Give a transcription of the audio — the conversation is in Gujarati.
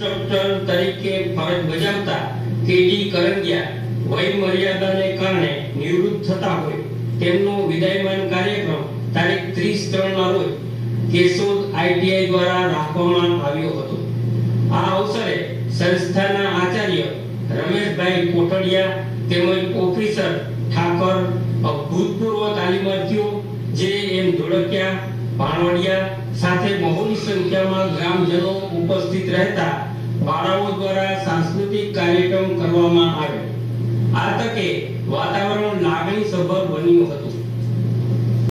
ઇન્સ્ટ્રક્ટર તરીકે ફરજ બજાવતા કેડી કરંગિયા વય મર્યાદાને કારણે નિવૃત્ત થતા હોય તેમનો વિદાયમાન કાર્યક્રમ તારીખ 30/3 ના રોજ કેશોદ આઈટીઆઈ દ્વારા રાખવામાં આવ્યો હતો। આ અવસરે સંસ્થાના આચાર્ય રમેશભાઈ કોટડિયા તેમજ ઓફિસર ઠાકર, ભૂતપૂર્વ તાલીમાર્થીઓ જેએમ ધોળકિયા, ભાણવડિયા સાથે બહોળી સંખ્યામાં ગ્રામજનો ઉપસ્થિત રહેતા વાળાઓ દ્વારા સાંસ્કૃતિક કાર્યક્રમ કરવામાં આવ્યો। આ તકે વાતાવરણ લાગણીસભર બન્યું હતું।